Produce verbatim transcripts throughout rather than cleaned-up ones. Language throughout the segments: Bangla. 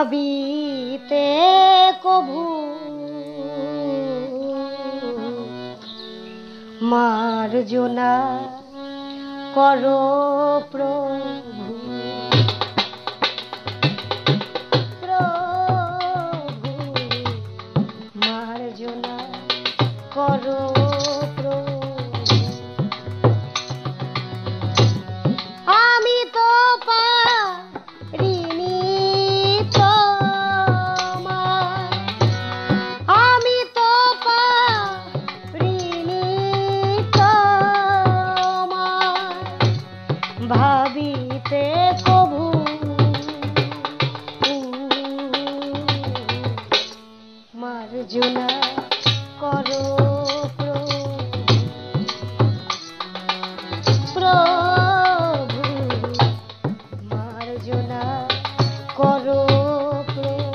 ভাবিতে কভু মার্জনা করো প্রভু, প্রভু মার্জনা করো প্রভু। আমি তো পারিনি তোমার, আমি তো পারিনি তোমার ভাবিতে কভু মার্জনা করো প্রভু, প্রভু মার্জনা করো প্রভু।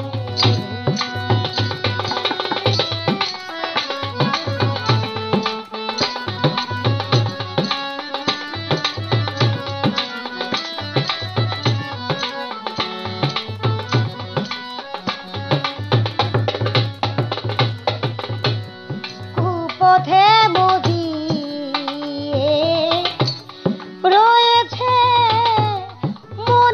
কুপথে মজিয়ে রয়েছে মন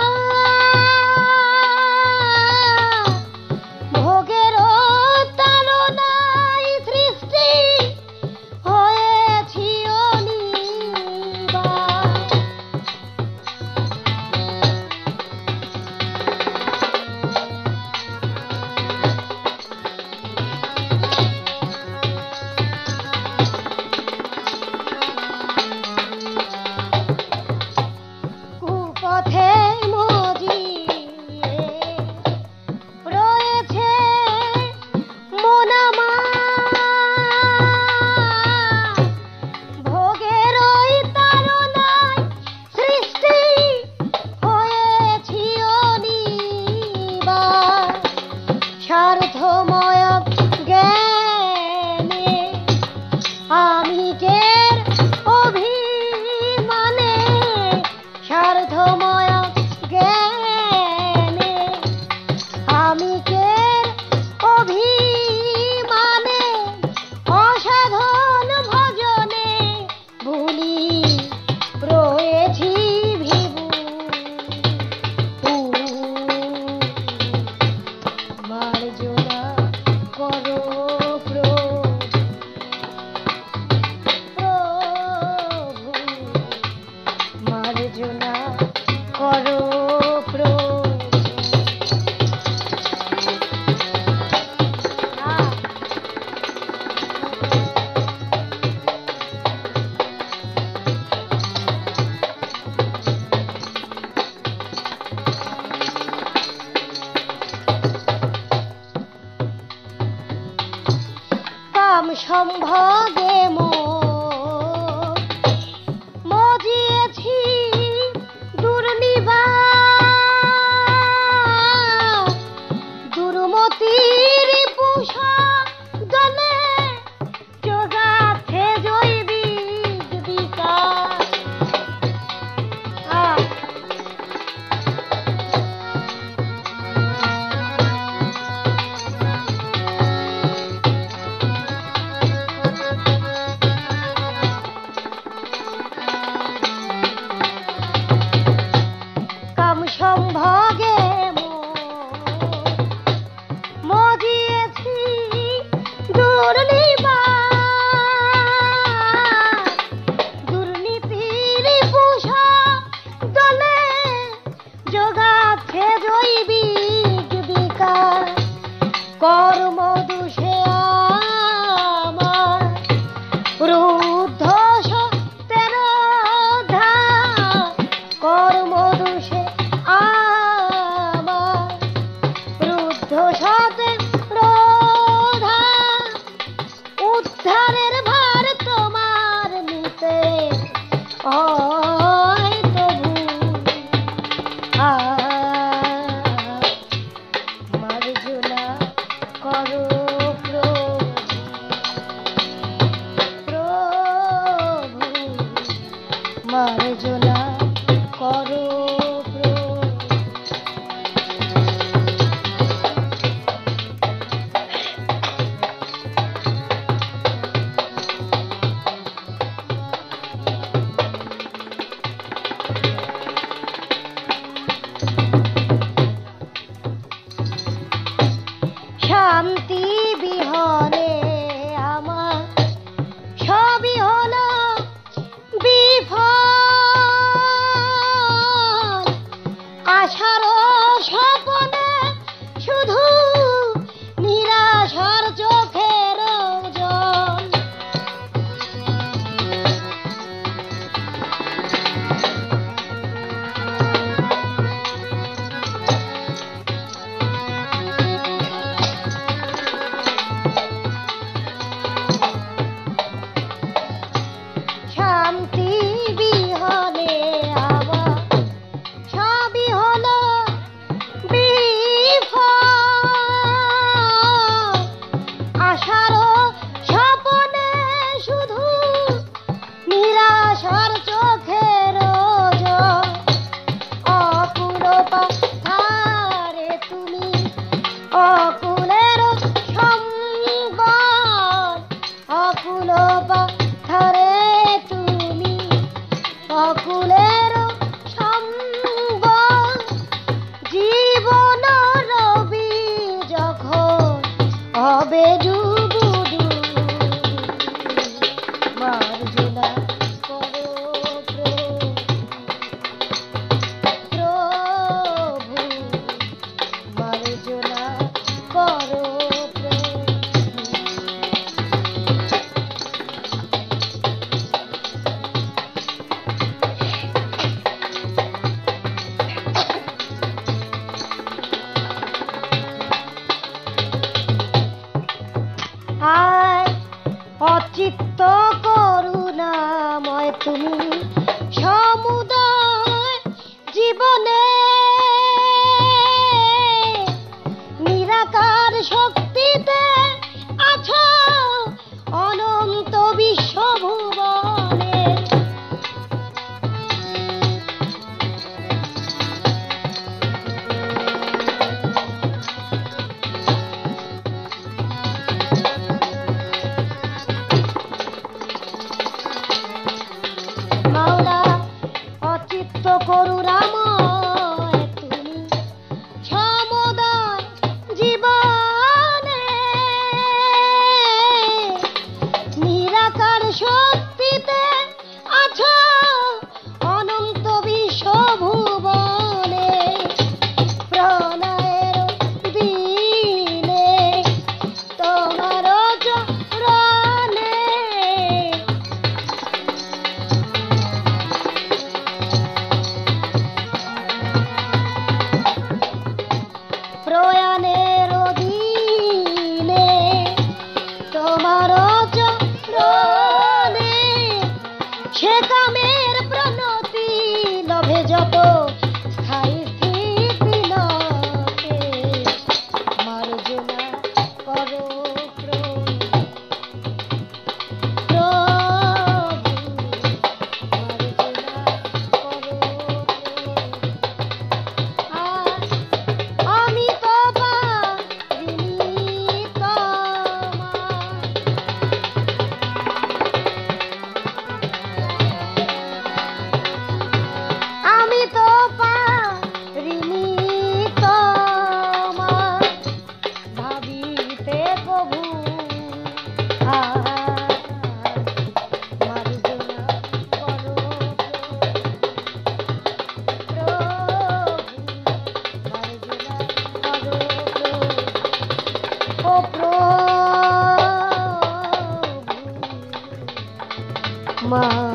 আমার, ভোগের তাড়নায় সৃষ্টি হয়েছি অনিবার। কুপথে মজিয়ে রয়েছে মন আমার, ভোগের ওই তাড়নায় সৃষ্টি হয়েছি অনিবার। স্বার্থময় জ্ঞানে আমি কে অভিমানে, স্বার্থময় জ্ঞানে আমি কে অভিমানে, অসাধন ভজনে ভুলি রয়েছি ভিভু। মার্জনা করো প্রভু, প্রভু মার্জনা করো প্রভু। কাম সম্ভোগে মোর মজিয়েছি দুর্নিবার, দুর্মতির পুষা জলে যোগাছে জৈবিক বিকাশ। আহ কাম সম্ভোগে মজিয়েছি দুর্নিবার, দুর্নীতির পুষা দলে যোগাচ্ছে জৈবিক বিকাশ। কর্ম দোষে আমার রুদ্ধ সত্যের ধার, কর্ম দোষে আমার রুদ্ধ সত্যের ধার। উদ্ধারের ভার তোমার নিতে হয় তবু মার্জনা করো প্রভু, প্রভু মার্জনা করো প্রভু। শান্তি বিহনে আমার সবই হলো বিফল। আশার স্বপনে শুধু নিরাশার চোখের জল। শান্তি বিহনে আমার সবই হলো বিফল। আশার স্বপনে শুধু নিরাশার চোখের জল। অকুল পাথারে তুমি অকুলের সম্বল। অকুল পাথারে তুমি অকুলের সম্বল। জীবন রবি যখন হবে ডুবু ডুবু, মার্জনা করো প্রভু, প্রভু মার্জনা করো প্রভু। আয় অচিত্ত করুণাময় তুমি সমুদয় জীবনে। নিরাকার শক্তিতে আছো অনন্ত বিশ্বভুবনে। মাওলা অচিত্ত করুণাময় তুমি সমুদয় জীবনে। নিরাকার শক্তিতে আছো অনন্ত বিশ্বভুবনে। প্রণয়ের দিনে তোমার চরণে প্রয়াণের দিনে তোমার চরণে। সে কামের প্রণতি লভে যত স্থায়ী স্থিতি নহে। মার্জনা করো প্রভু, প্রভু মার্জনা করো প্রভু। আমি তো পারিনি তোমার, আমি তো পারিনি তোমার ভাবিতে প্রভু। মার্জনা করো প্রভু, মার্জনা করো প্রভু। ও প্রভু মা